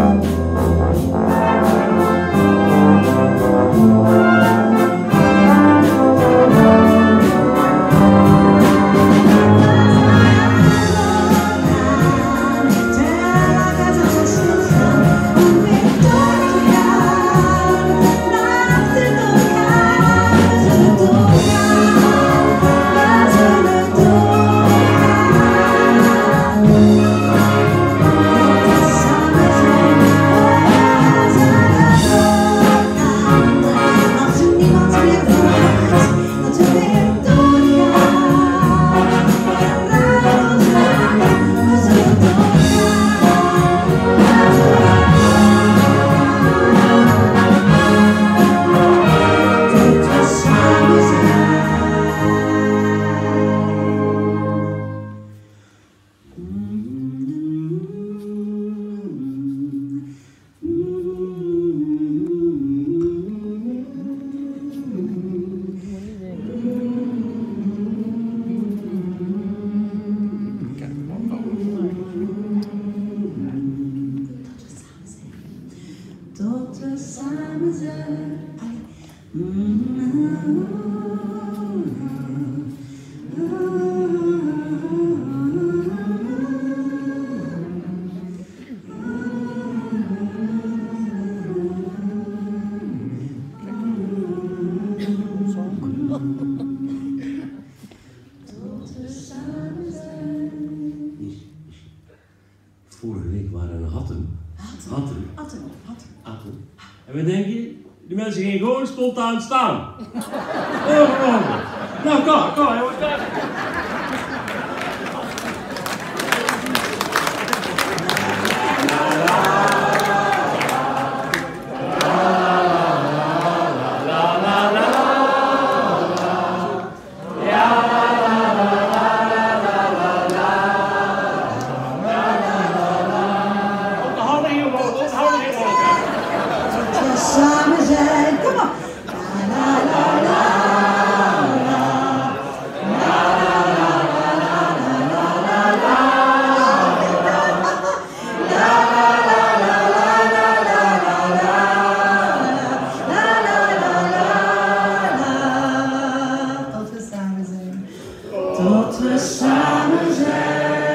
Tot we samen zijn. Vorige week waren er hatten. En wat denk je? Die mensen gingen gewoon spontaan staan. Ongelooflijk. Nou, kom, jongens, kijk. Samen zijn, kom op! Tot we samen zijn.